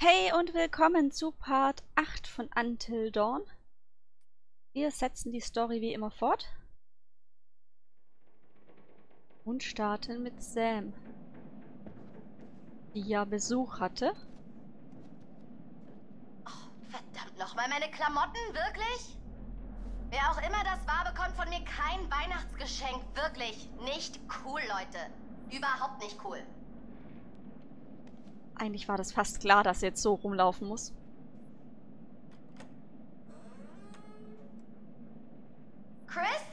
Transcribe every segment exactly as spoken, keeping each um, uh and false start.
Hey und willkommen zu Part acht von Until Dawn. Wir setzen die Story wie immer fort und starten mit Sam, die ja Besuch hatte. Oh, verdammt nochmal, meine Klamotten, wirklich? Wer auch immer das war, bekommt von mir kein Weihnachtsgeschenk. Wirklich nicht cool, Leute. Überhaupt nicht cool. Eigentlich war das fast klar, dass sie jetzt so rumlaufen muss. Chris?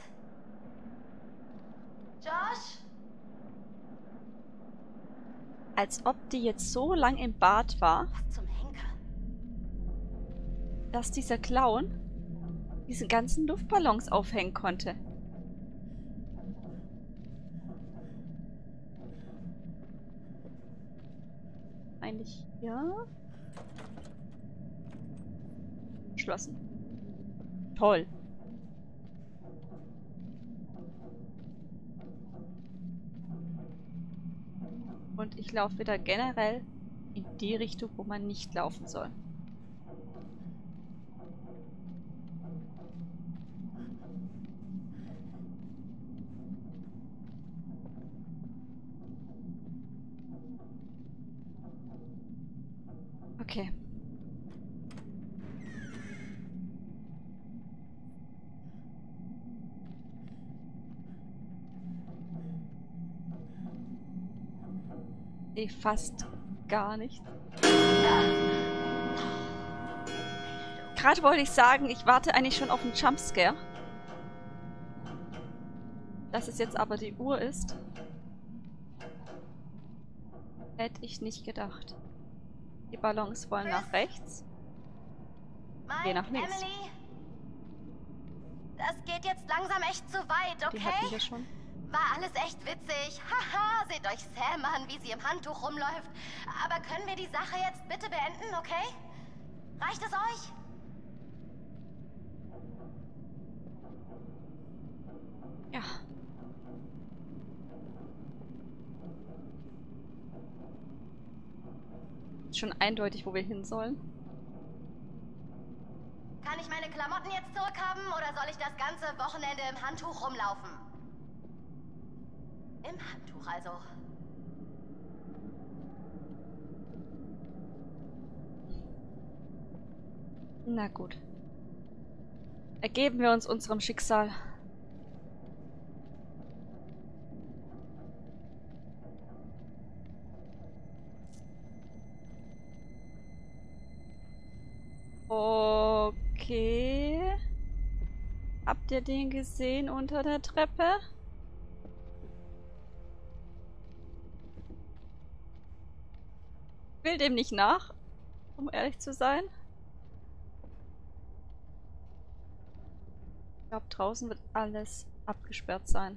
Josh? Als ob die jetzt so lang im Bad war, Was zum Henker? dass dieser Clown diesen ganzen Luftballons aufhängen konnte. Eigentlich ja. Geschlossen. Toll. Und ich laufe wieder generell in die Richtung, wo man nicht laufen soll. Okay. Nee, fast gar nicht. Gerade wollte ich sagen, ich warte eigentlich schon auf einen Jumpscare. Dass es jetzt aber die Uhr ist, hätte ich nicht gedacht. Die Ballons wollen nach rechts. Geh nach links. Emily? Das geht jetzt langsam echt zu weit, Die hatten wir okay? schon. War alles echt witzig. Haha, seht euch Sam an, wie sie im Handtuch rumläuft. Aber können wir die Sache jetzt bitte beenden, okay? Reicht es euch? Ja. Ist schon eindeutig, wo wir hin sollen. Kann ich meine Klamotten jetzt zurückhaben oder soll ich das ganze Wochenende im Handtuch rumlaufen? Im Handtuch also. Na gut. Ergeben wir uns unserem Schicksal. Okay. Habt ihr den gesehen unter der Treppe? Ich will dem nicht nach, um ehrlich zu sein. Ich glaube, draußen wird alles abgesperrt sein.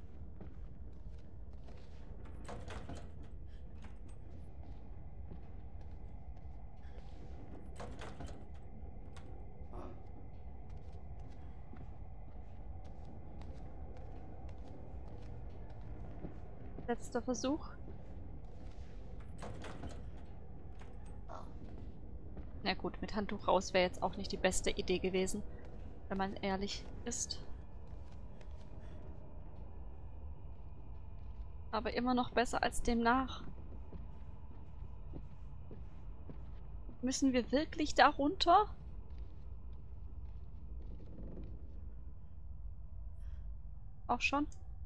Letzter Versuch. Na gut, mit Handtuch raus wäre jetzt auch nicht die beste Idee gewesen, wenn man ehrlich ist. Aber immer noch besser als demnach. Müssen wir wirklich da runter? Auch schon?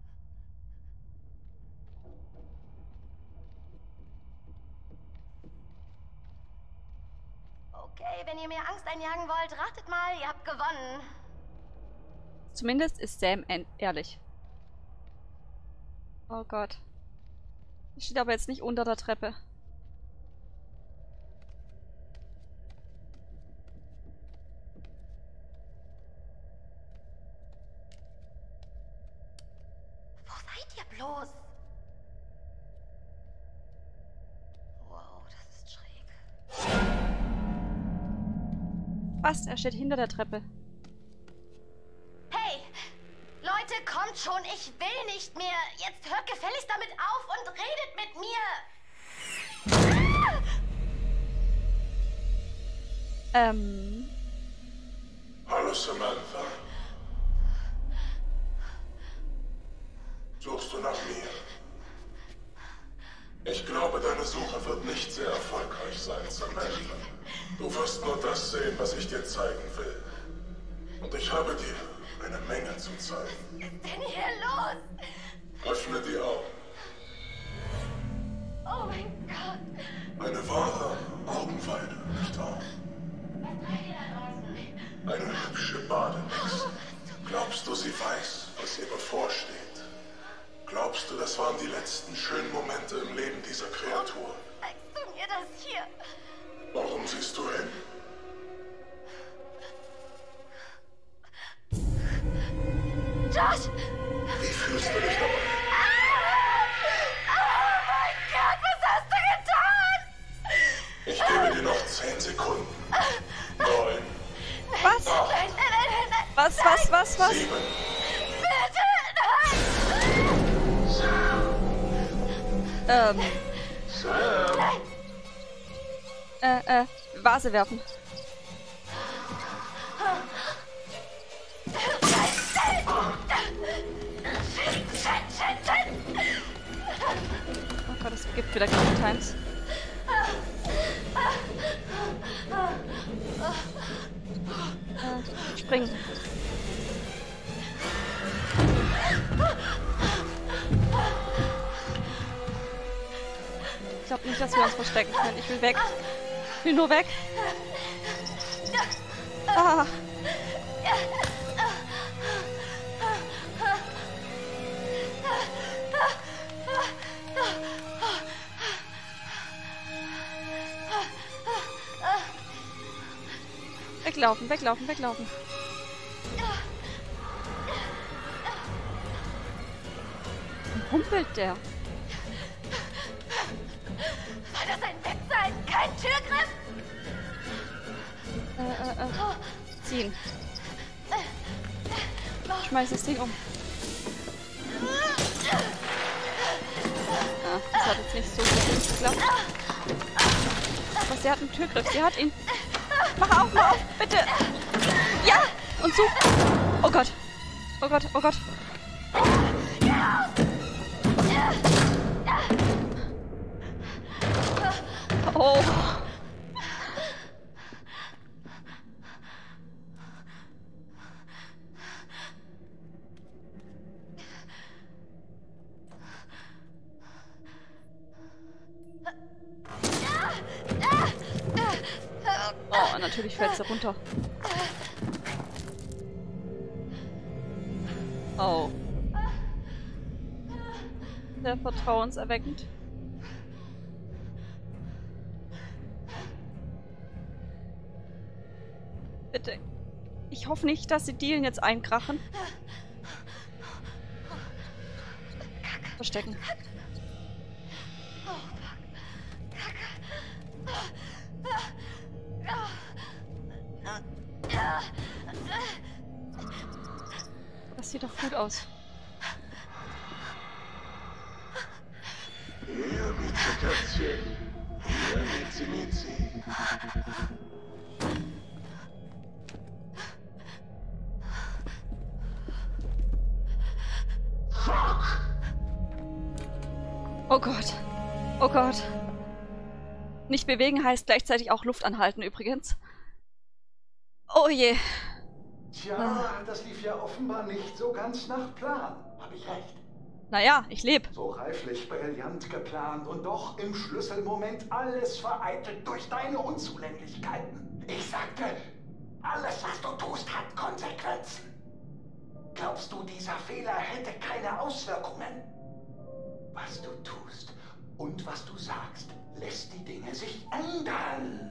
Okay, wenn ihr mir Angst einjagen wollt, ratet mal, ihr habt gewonnen. Zumindest ist Sam ehrlich. Oh Gott. Die steht aber jetzt nicht unter der Treppe. Wo seid ihr bloß? Wow, das ist schräg. Fast, er steht hinter der Treppe. Hey, Leute, kommt schon, ich will nicht mehr. Jetzt hört gefälligst damit auf und redet mit mir. Ah! Ähm. Hallo Samantha. Suchst du nach mir? Ich glaube, deine Suche wird nicht sehr erfolgreich sein, Samantha. Du wirst nur das sehen, was ich dir zeigen will. Und ich habe dir eine Menge zu zeigen. Was ist denn hier los? Öffne die Augen. Oh mein Gott. Eine wahre Augenweide, nicht wahr? Eine hübsche Badenixe. Glaubst du, sie weiß, was ihr bevorsteht? Glaubst du, das waren die letzten schönen Momente im Leben dieser Kreatur? Zeigst du mir das hier? Warum siehst du hin? Josh! Wie fühlst du dich dabei? Oh mein Gott, was hast du getan? Ich gebe dir noch zehn Sekunden. Neun. Was? Nein, nein, nein, nein, nein. Was, was, was, was? Sieben. Bitte, nein. Ähm. Nein. Äh, äh, Vase werfen. Oh Gott, es gibt wieder Game Times. Äh, springen. Ich glaube nicht, dass wir uns verstecken können. Ich will weg. Ich will nur weg. Ah. Weglaufen, weglaufen, weglaufen. Wie humpelt der? Soll das ein Witz sein? Kein Türgriff? Äh, äh, äh. Ziehen. Ich schmeiß das Ding um. Ja, das hat jetzt nicht so gut geklappt. Aber sie hat einen Türgriff. Sie hat ihn. Mach auf, mach auf, bitte. Ja, und zu. Oh Gott. Oh Gott, oh Gott. Oh. Oh, natürlich fällt sie runter. Oh. Sehr vertrauenserweckend. Bitte. Ich hoffe nicht, dass die Dielen jetzt einkrachen. Verstecken. Das sieht doch gut aus. Hier, Mitzi-Kätzchen. Hier, Mitzi-Mitzi. Fuck! Oh Gott. Oh Gott. Nicht bewegen heißt gleichzeitig auch Luft anhalten übrigens. Oh je. Tja, das lief ja offenbar nicht so ganz nach Plan. Hab ich recht? Naja, ich lebe. So reiflich brillant geplant und doch im Schlüsselmoment alles vereitelt durch deine Unzulänglichkeiten. Ich sagte, alles, was du tust, hat Konsequenzen. Glaubst du, dieser Fehler hätte keine Auswirkungen? Was du tust und was du sagst, lässt die Dinge sich ändern.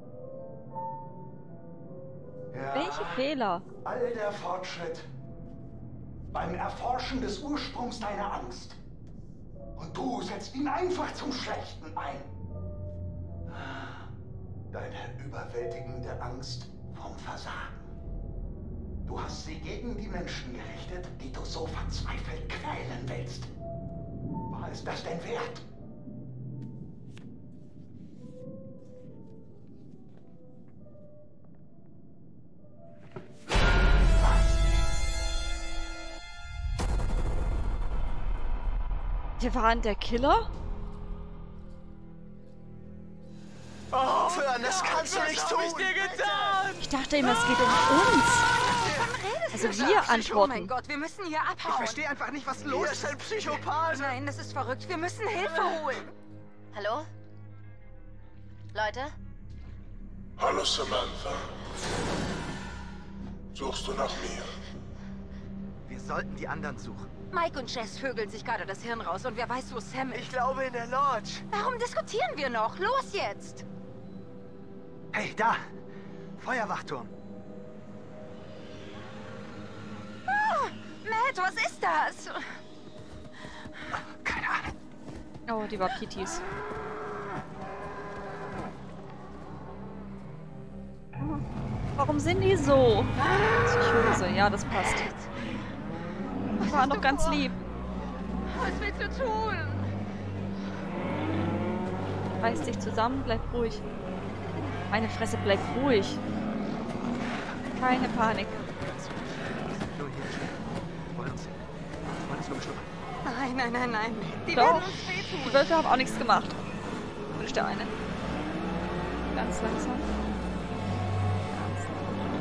Ja, Welche Fehler? all der Fortschritt beim Erforschen des Ursprungs deiner Angst. Und du setzt ihn einfach zum Schlechten ein. Deine überwältigende Angst vom Versagen. Du hast sie gegen die Menschen gerichtet, die du so verzweifelt quälen willst. War es das denn wert? Wir waren der Killer? Aufhören, das kannst du nicht tun! Ich dir getan? Ich dachte immer, es geht um uns. Also wir Oh mein antworten. Gott, wir müssen hier Ich abhauen. verstehe einfach nicht, was los ist. Ein Psychopath! Nein, das ist verrückt. Wir müssen Hilfe holen. Hallo? Leute? Hallo Samantha. Suchst du nach mir? Wir sollten die anderen suchen. Mike und Jess vögeln sich gerade das Hirn raus und wer weiß, wo Sam ist. Ich glaube in der Lodge. Warum diskutieren wir noch? Los jetzt! Hey, da! Feuerwachturm. Ah, Matt, was ist das? Keine Ahnung. Oh, die Wapitis. Warum sind die so? Psychose, ja, das passt. Die waren doch ganz lieb. Was willst du tun? Reiß dich zusammen, bleib ruhig. Meine Fresse, bleib ruhig. Keine Panik. Nur hier. Wollen uns. Wollen uns nur beschnuppern. Nein, nein, nein, nein. Die Doch. werden uns wehtun. Die Wölfe haben auch nichts gemacht. Wo ist der eine? Ganz langsam. Ganz langsam.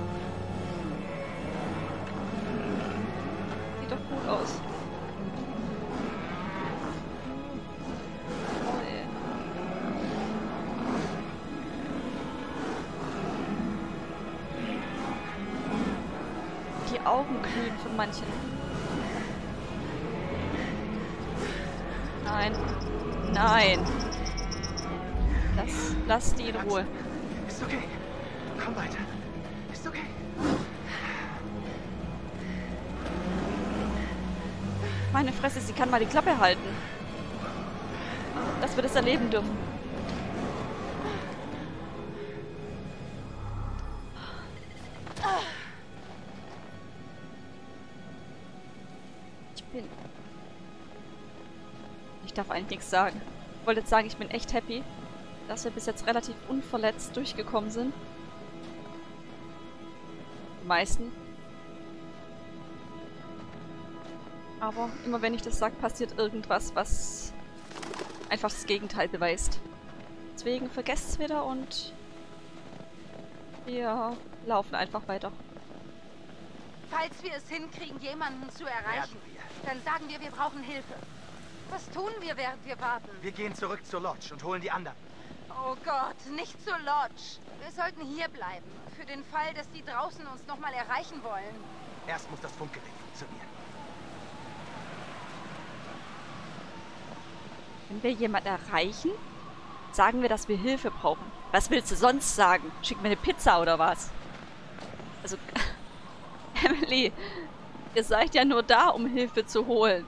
Sieht doch gut aus. Oh, ey. Die Augen glühen von manchen. Nein. Nein. Lass, lass die in Ruhe. Ist okay. Komm weiter. Ist okay. Meine Fresse, sie kann mal die Klappe halten. Dass wir das erleben dürfen. Ich bin... Ich darf eigentlich nichts sagen. Ich wollte jetzt sagen, ich bin echt happy, dass wir bis jetzt relativ unverletzt durchgekommen sind. Die meisten. Aber immer wenn ich das sage, passiert irgendwas, was einfach das Gegenteil beweist. Deswegen vergesst es wieder und wir laufen einfach weiter. Falls wir es hinkriegen, jemanden zu erreichen, Werden wir. dann sagen wir, wir brauchen Hilfe. Was tun wir, während wir warten? Wir gehen zurück zur Lodge und holen die anderen. Oh Gott, nicht zur Lodge. Wir sollten hier bleiben. Für den Fall, dass die draußen uns nochmal erreichen wollen. Erst muss das Funkgerät funktionieren. Wenn wir jemanden erreichen, sagen wir, dass wir Hilfe brauchen. Was willst du sonst sagen? Schick mir eine Pizza oder was? Also, Emily, ihr seid ja nur da, um Hilfe zu holen.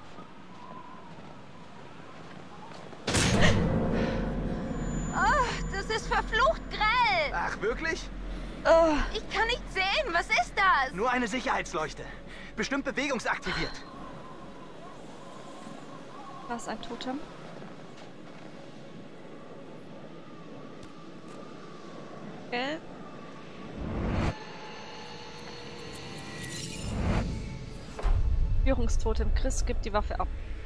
Oh, das ist verflucht grell. Ach, wirklich? Oh, Ich kann nicht sehen. Was ist das? Nur eine Sicherheitsleuchte. Bestimmt bewegungsaktiviert. was ein Totem? Okay. Führungstotem. Chris gibt die Waffe ab.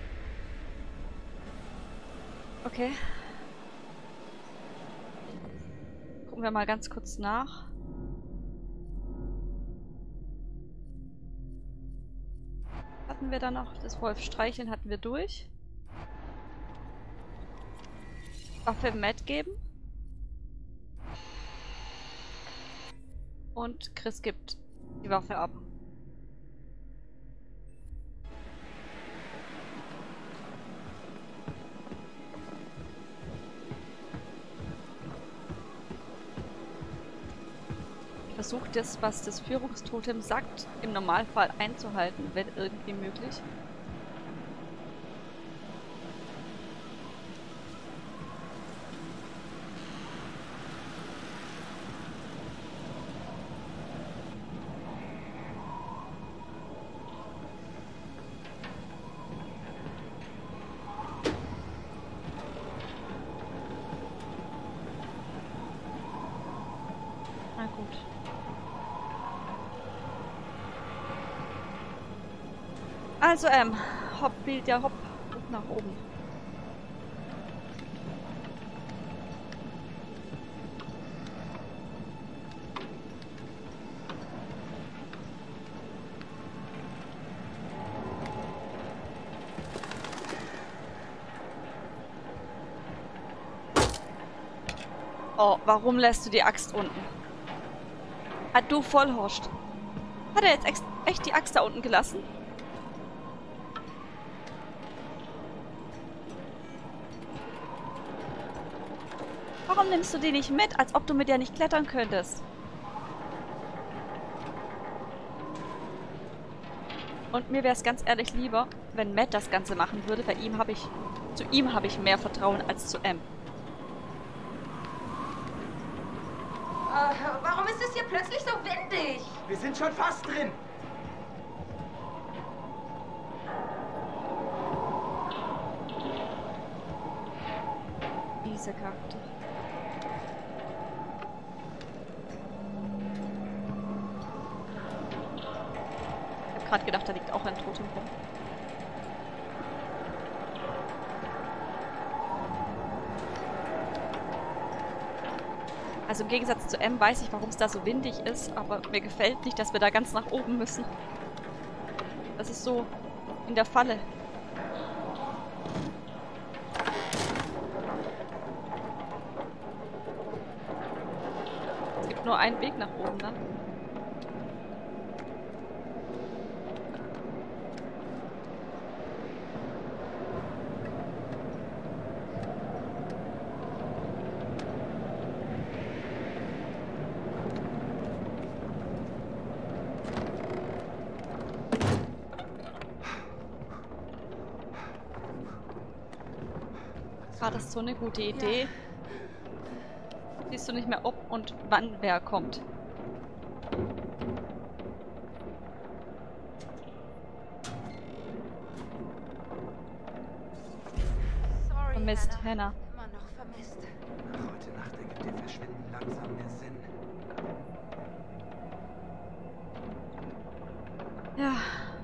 Okay. Gucken wir mal ganz kurz nach. Hatten wir da noch? Das Wolf streicheln hatten wir durch. Waffe Matt geben. Und Chris gibt die Waffe ab. Ich versuche das, was das Führungstotem sagt, im Normalfall einzuhalten, wenn irgendwie möglich. Na gut. Also, ähm, hopp, Bild, ja, hopp, nach oben. Oh, warum lässt du die Axt unten? Ah, du Vollhorst. Hat er jetzt ex echt die Axt da unten gelassen? Warum nimmst du die nicht mit, als ob du mit der nicht klettern könntest? Und mir wäre es ganz ehrlich lieber, wenn Matt das Ganze machen würde. Bei ihm habe ich... Zu ihm habe ich mehr Vertrauen als zu M. Uh, warum ist es hier plötzlich so windig? Wir sind schon fast drin. Dieser Charakter. Ich habe gerade gedacht, da liegt auch ein Totem rum. Also im Gegensatz zu M weiß ich, warum es da so windig ist, aber mir gefällt nicht, dass wir da ganz nach oben müssen. Das ist so in der Falle. Es gibt nur einen Weg nach oben dann. War das so eine gute Idee? Ja. Siehst du nicht mehr, ob und wann wer kommt. Sorry, Vermisst, Hannah. Hannah. Immer noch vermisst. Heute Nacht ergibt ihr Verschwinden langsam mehr Sinn. Ja.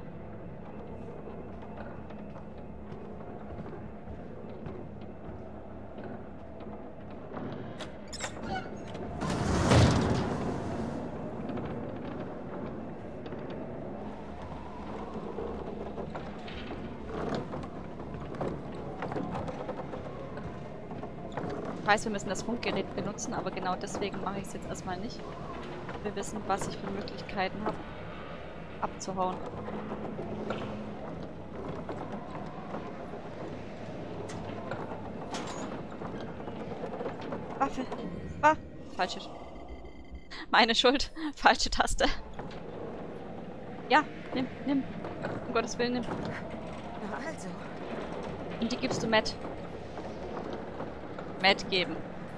Ich weiß, wir müssen das Funkgerät benutzen, aber genau deswegen mache ich es jetzt erstmal nicht. Wir wissen, was ich für Möglichkeiten habe, abzuhauen. Waffe. Ah, falsche. Meine Schuld. Falsche Taste. Ja, nimm, nimm. Um Gottes Willen, nimm. Na also. Und die gibst du Matt. Matt geben.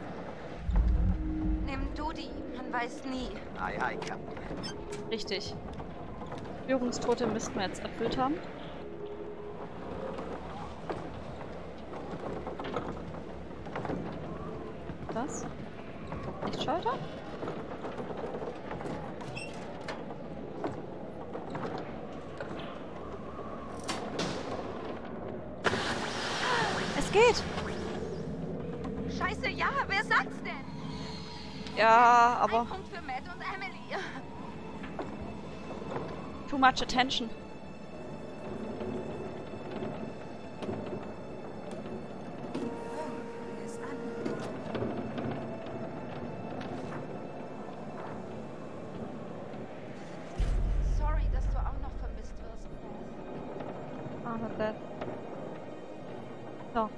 Nimm du die. Man weiß nie. Ei, ei, Captain. Richtig. Führungstote müssten wir jetzt erfüllt haben. Das? Lichtschalter? Es geht! Scheiße, ja, wer sagt's denn? Ja, aber Ein Punkt für Matt und Emily. too much attention. Er ist an. Sorry, dass du auch noch vermisst wirst. Ah, not bad. So.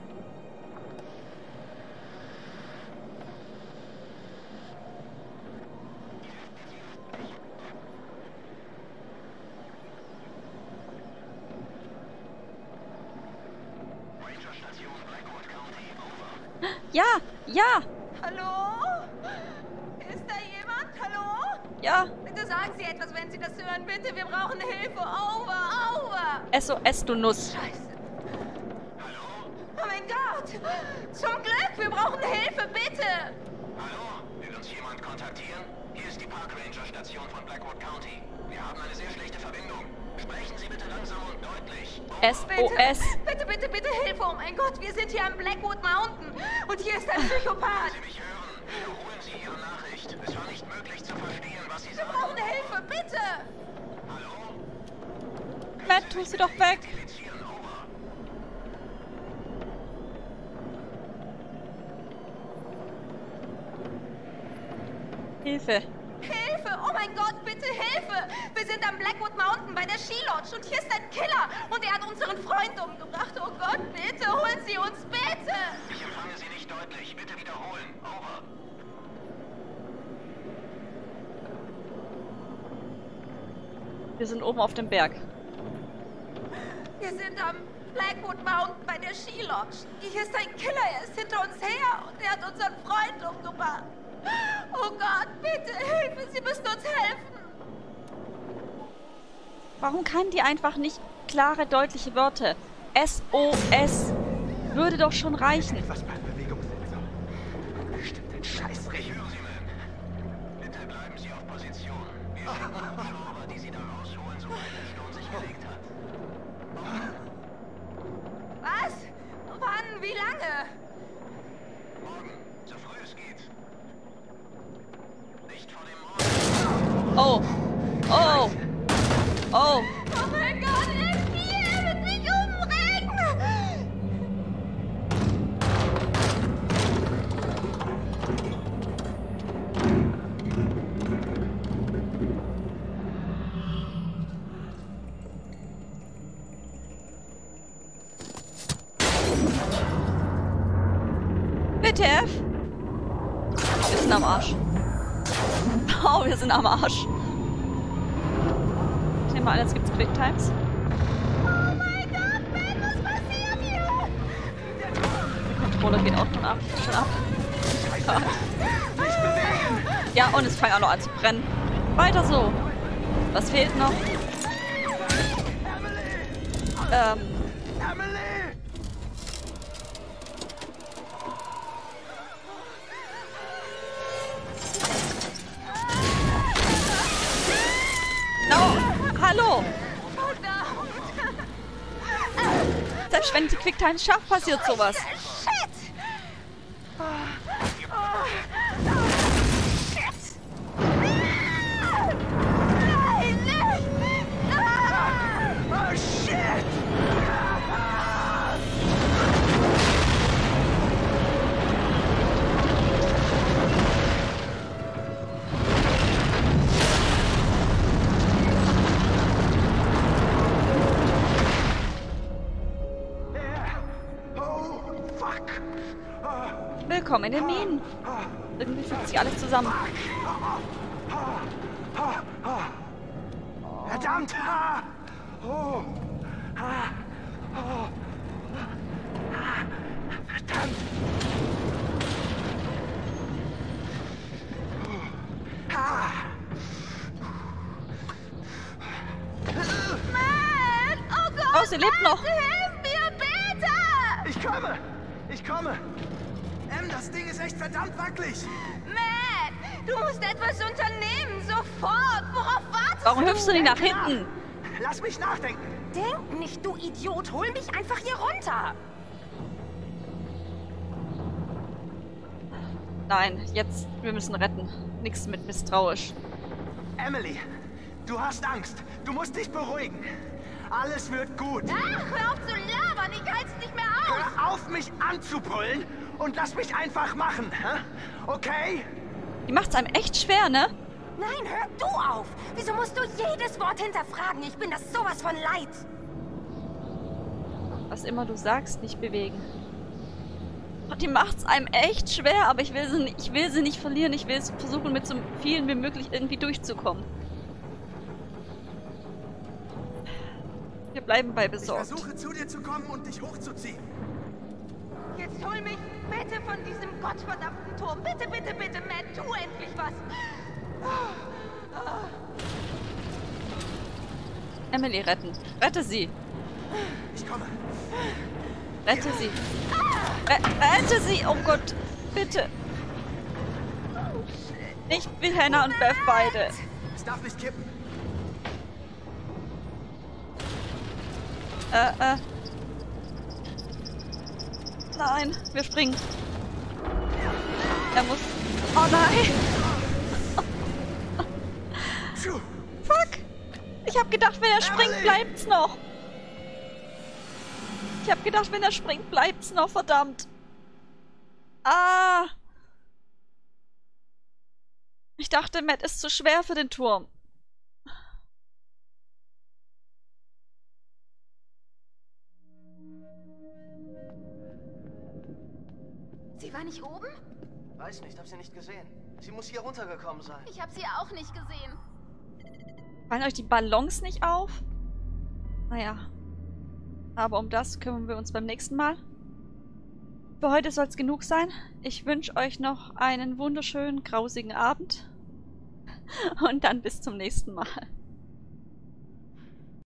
Ja, ja, Hallo? Ist da jemand? Hallo? ja. Bitte sagen Sie etwas, wenn Sie das hören. Bitte, wir brauchen Hilfe. Over, over. S O S, du Nuss. Scheiße. Oh mein Gott. Zum Glück, wir brauchen Hilfe, bitte. Hallo, will uns jemand kontaktieren? Hier ist die Park Ranger Station von Blackwood County. Wir haben eine sehr schlechte Verbindung. Sprechen Sie bitte langsam und deutlich. S O S. Bitte, bitte, bitte Hilfe, oh mein Gott, wir sind hier am Blackwood Mountain und hier ist ein Psychopath. Sie mich hören? Wiederholen Sie Ihre Nachricht. Es war nicht möglich zu verstehen, was Sie Wir sagen. brauchen Hilfe, bitte. Hallo? Matt, tu sie doch weg. Kommunizieren, over. Hilfe. Hilfe, oh mein Gott, bitte Hilfe. Wir sind am Blackwood Mountain bei der Ski Lodge und hier ist ein Killer und er hat unseren Freund umgebracht. Oh Gott, bitte, holen Sie uns, bitte. Ich empfange Sie nicht deutlich. Bitte wiederholen. Over. Wir sind oben auf dem Berg. Wir sind am Blackwood Mountain bei der Ski Lodge. Hier ist ein Killer, er ist hinter uns her und er hat unseren Freund umgebracht. Oh Gott, bitte, Hilfe, Sie müssen uns helfen. Warum kann die einfach nicht klare, deutliche Wörter? S O S würde doch schon reichen. Was bei Bewegungssensor? Bestimmt ein Scheißrecht. Ich höre Sie, Ma'am. Bitte bleiben Sie auf Position. Wir schicken Hubschrauber, die Sie da rausholen, sobald der Sturm sich gelegt hat. Was? Wann? Wie lange? Morgen, so früh es geht. Nicht vor dem Morgen. Oh. Oh. Oh. Oh mein Gott, er ist hier, er wird mich umbringen. W T F? Wir sind am Arsch. Oh, wir sind am Arsch. Ich nehme mal an, jetzt gibt's Quicktimes. Oh mein Gott, Ben, was passiert hier? Der Controller geht auch schon ab. Schon ab. Ja, und es fängt auch noch an zu brennen. Weiter so. Was fehlt noch? Ähm. Emily! No! Hallo! Verdammt. Selbst wenn die Quicktimes schafft, passiert sowas. Shit! Oh, oh, shit! Nein, nicht! Ah! Oh shit! Oh fuck! Willkommen in den Minen. Irgendwie fügt sich alles zusammen. Verdammt! Ah! Oh! Ah! Oh! Ah! Verdammt! Ah! Mann! Oh Gott! Oh, sie lebt noch. Hilf mir, bitte! Ich komme! Ich komme! Em, das Ding ist echt verdammt wackelig! Matt, du musst etwas unternehmen, sofort! Worauf wartest Warum du? hüpfst du nicht nach hinten? Lass mich nachdenken! Denk nicht, du Idiot! Hol mich einfach hier runter! Nein, jetzt, wir müssen retten. Nichts mit misstrauisch. Emily, du hast Angst. Du musst dich beruhigen. Alles wird gut. Ach, hör auf zu labern! Ich halt's nicht mehr aus! Hör auf, mich anzubrüllen und lass mich einfach machen. Hä? Okay? Die macht's einem echt schwer, ne? Nein, hör du auf! Wieso musst du jedes Wort hinterfragen? Ich bin das sowas von leid! Was immer du sagst, nicht bewegen. Und die macht's einem echt schwer, aber ich will sie, nicht- ich will sie nicht verlieren. Ich will es versuchen, mit so vielen wie möglich irgendwie durchzukommen. Wir bleiben bei besorgt. Versuche zu dir zu kommen und dich hochzuziehen. Jetzt hol mich bitte von diesem gottverdammten Turm. Bitte, bitte, bitte, Matt, tu endlich was! Emily retten. Rette sie. Ich komme. Rette sie. Re rette sie. Oh Gott. Bitte. Nicht wie Hannah und Beth beide. Es darf nicht kippen. Äh, äh. Nein, wir springen. Er muss... Oh nein! Fuck! Ich hab gedacht, wenn er springt, bleibt's noch. Ich hab gedacht, wenn er springt, bleibt's noch, verdammt. Ah! Ich dachte, Matt ist zu schwer für den Turm. Sie war nicht oben? Weiß nicht, hab sie nicht gesehen. Sie muss hier runtergekommen sein. Ich habe sie auch nicht gesehen. Fallen euch die Ballons nicht auf? Naja. Aber um das kümmern wir uns beim nächsten Mal. Für heute soll es genug sein. Ich wünsche euch noch einen wunderschönen, grausigen Abend. Und dann bis zum nächsten Mal.